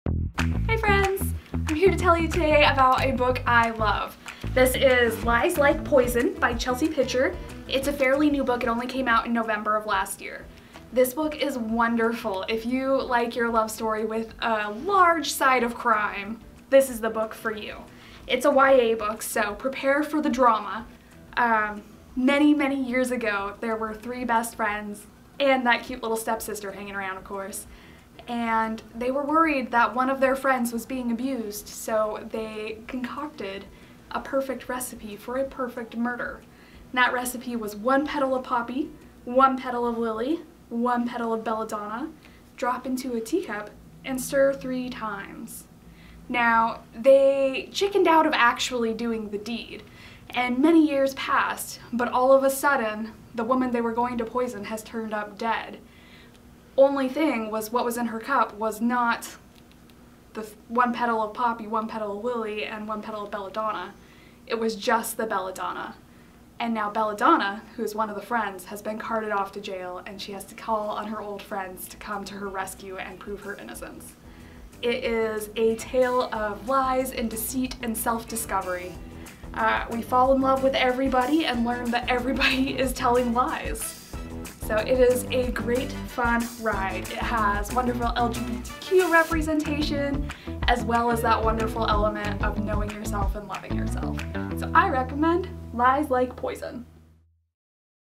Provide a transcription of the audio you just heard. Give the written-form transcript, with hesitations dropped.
Hey friends! I'm here to tell you today about a book I love. This is Lies Like Poison by Chelsea Pitcher. It's a fairly new book. It only came out in November of last year. This book is wonderful. If you like your love story with a large side of crime, this is the book for you. It's a YA book, so prepare for the drama. Many years ago, there were three best friends and that cute little stepsister hanging around, of course. And they were worried that one of their friends was being abused, so they concocted a perfect recipe for a perfect murder. And that recipe was 1 petal of poppy, 1 petal of lily, 1 petal of belladonna, drop into a teacup, and stir 3 times. Now, they chickened out of actually doing the deed, and many years passed, but all of a sudden, the woman they were going to poison has turned up dead. Only thing was what was in her cup was not the 1 petal of poppy, 1 petal of lily, and 1 petal of belladonna. It was just the belladonna. And now belladonna, who is one of the friends, has been carted off to jail, and she has to call on her old friends to come to her rescue and prove her innocence. It is a tale of lies and deceit and self-discovery. We fall in love with everybody and learn that everybody is telling lies. So it is a great, fun ride. It has wonderful LGBTQ representation, as well as that wonderful element of knowing yourself and loving yourself. So I recommend Lies Like Poison.